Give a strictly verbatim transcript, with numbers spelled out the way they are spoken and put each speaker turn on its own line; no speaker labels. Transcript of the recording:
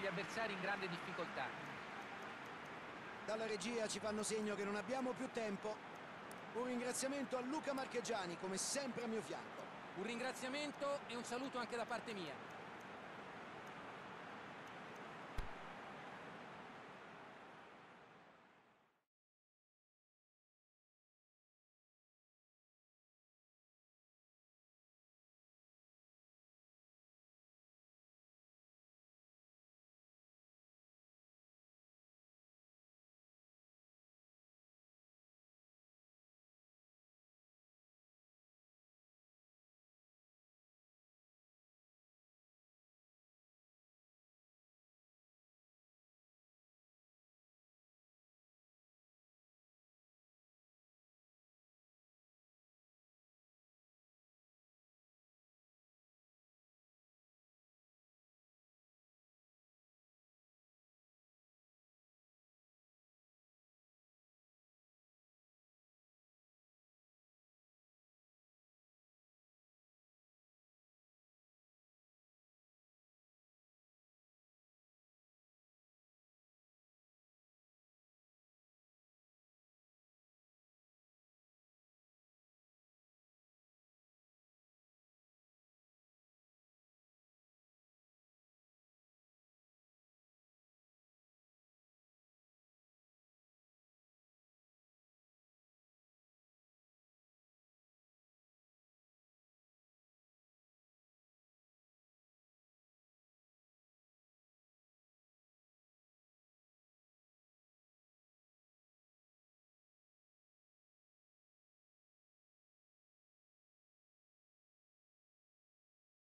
gli avversari in grande difficoltà.
Dalla regia ci fanno segno che non abbiamo più tempo. Un ringraziamento a Luca Marchegiani, come sempre a mio fianco.
Un ringraziamento e un saluto anche da parte mia.